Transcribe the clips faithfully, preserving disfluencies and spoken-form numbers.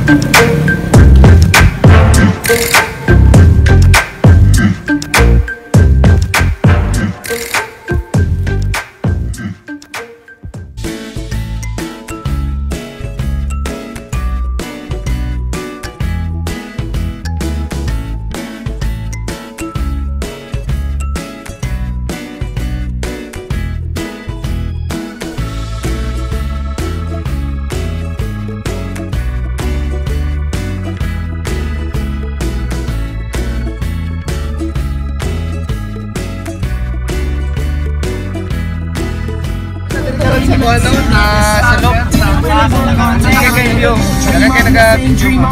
Ano na sa loob. Sige kayo view. Kaya kayo nag-video mo.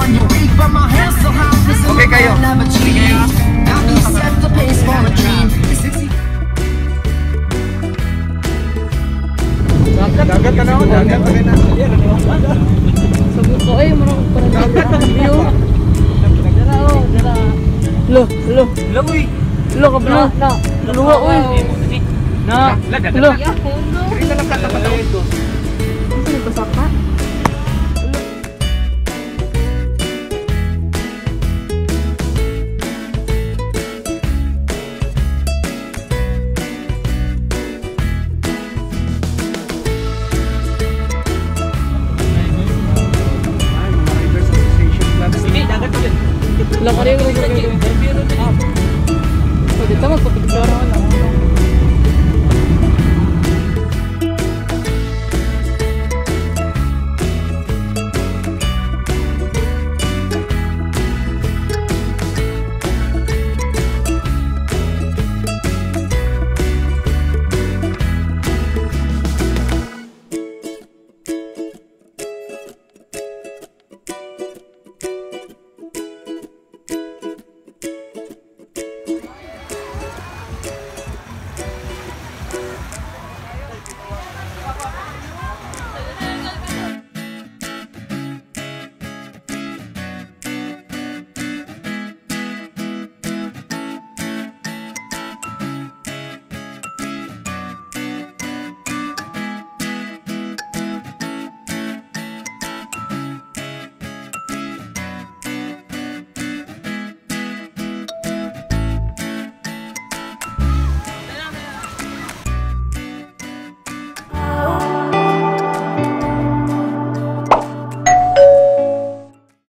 Okay kayo. Dagat ka na ako. Dagat ka na. Sabi ko ay marang parang view. Lo, lo. Lo, uy. Lo ka ba na? Luwa, uy. Na, lo. Ito lang katapat ako ito. Ito lang kasaka?